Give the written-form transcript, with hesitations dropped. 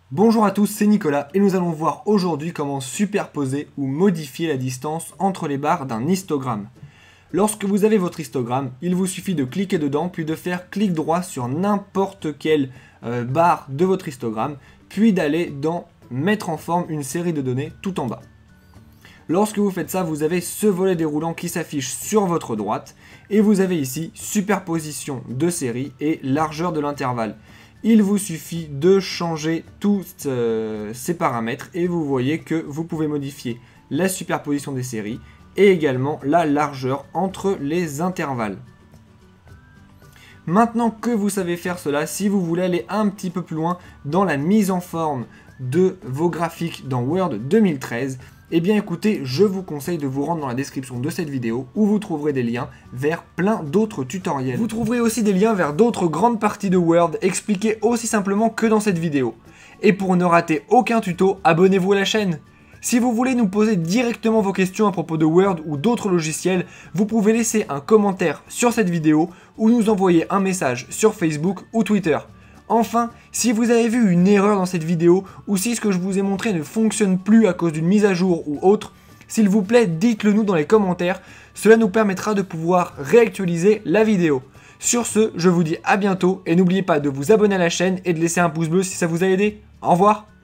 Bonjour à tous, c'est Nicolas et nous allons voir aujourd'hui comment superposer ou modifier la distance entre les barres d'un histogramme. Lorsque vous avez votre histogramme, il vous suffit de cliquer dedans puis de faire clic droit sur n'importe quelle barre de votre histogramme puis d'aller dans mettre en forme une série de données tout en bas. Lorsque vous faites ça, vous avez ce volet déroulant qui s'affiche sur votre droite et vous avez ici superposition de série et largeur de l'intervalle. Il vous suffit de changer tous ces paramètres et vous voyez que vous pouvez modifier la superposition des séries et également la largeur entre les intervalles. Maintenant que vous savez faire cela, si vous voulez aller un petit peu plus loin dans la mise en forme de vos graphiques dans Word 2013, eh bien écoutez, je vous conseille de vous rendre dans la description de cette vidéo où vous trouverez des liens vers plein d'autres tutoriels. Vous trouverez aussi des liens vers d'autres grandes parties de Word expliquées aussi simplement que dans cette vidéo. Et pour ne rater aucun tuto, abonnez-vous à la chaîne. Si vous voulez nous poser directement vos questions à propos de Word ou d'autres logiciels, vous pouvez laisser un commentaire sur cette vidéo ou nous envoyer un message sur Facebook ou Twitter. Enfin, si vous avez vu une erreur dans cette vidéo ou si ce que je vous ai montré ne fonctionne plus à cause d'une mise à jour ou autre, s'il vous plaît, dites-le nous dans les commentaires, cela nous permettra de pouvoir réactualiser la vidéo. Sur ce, je vous dis à bientôt et n'oubliez pas de vous abonner à la chaîne et de laisser un pouce bleu si ça vous a aidé. Au revoir!